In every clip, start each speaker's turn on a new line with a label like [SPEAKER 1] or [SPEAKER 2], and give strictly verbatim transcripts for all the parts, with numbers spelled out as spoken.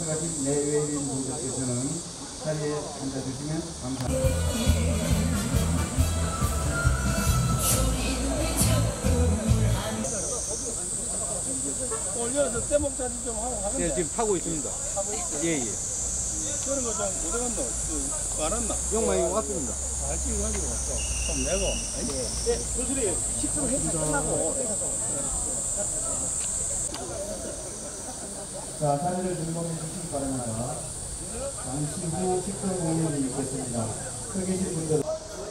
[SPEAKER 1] 참가하신 내외인 분들께서는 자리에 앉아주시면 감사합니다.
[SPEAKER 2] 올려서 떼목 자리 좀 하고 하는데.
[SPEAKER 3] 네, 지금 파고 있습니다.
[SPEAKER 2] 하고 있어.
[SPEAKER 3] 예, 예.
[SPEAKER 2] 그런 거 좀 어디 갔노? 그, 많았나?
[SPEAKER 3] 용 많이 왔습니다.
[SPEAKER 2] 아, 지금 가지고 왔어. 좀 내고. 네. 네, 교수님, 식사로 해서 끝나고.
[SPEAKER 1] 자, 자리를 준비해 주시기 바랍니다. 잠시 후 식사 공연이 있겠습니다. 서 계신 분들.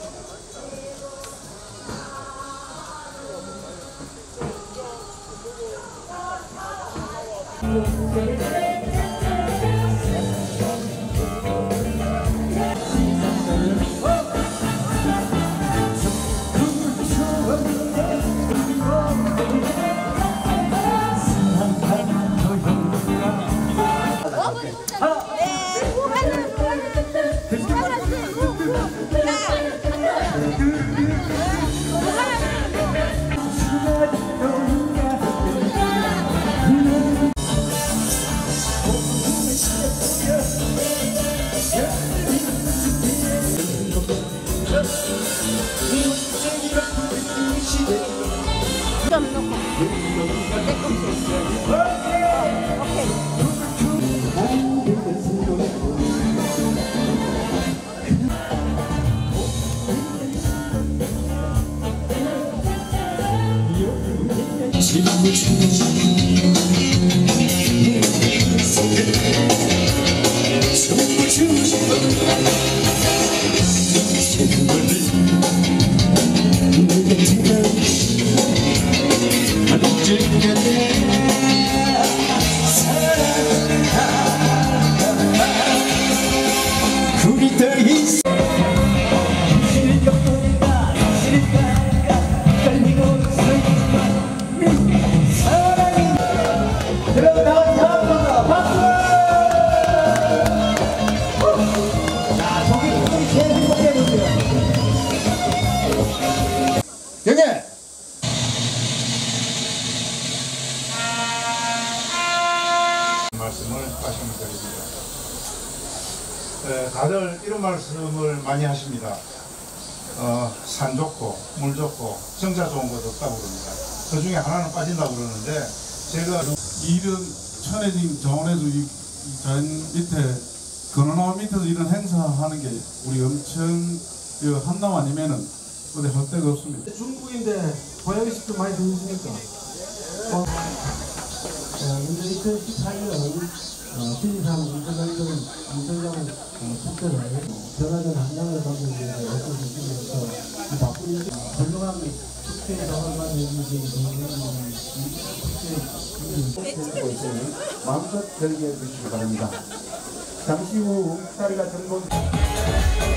[SPEAKER 4] 좀 넣고
[SPEAKER 1] 경례!
[SPEAKER 5] 말씀을 말씀드립니다. 에, 다들 이런 말씀을 많이 하십니다. 어, 산 좋고 물 좋고 정자 좋은 것 없다고 그럽니다. 그 중에 하나는 빠진다고 그러는데 제가
[SPEAKER 6] 이런 천혜진 정원에서 이 자연 밑에 건어나무 밑에서 이런 행사하는 게 우리 엄청 한남 아니면은 어디 할 데가 없습니다.
[SPEAKER 7] 중국인데 고향이 직접 많이 들으시니까 어, 이제 이천십팔 년 어, 신의상 문제장전 문제장 축제를 전화전 한장을 받는 어떤 느낌이어서 이 바쁜 일 훌륭한 축제에 나와가지고 이 축제
[SPEAKER 1] 있으니 마음껏 즐겨 주시기 바랍니다. 잠시 후 자리가 정돈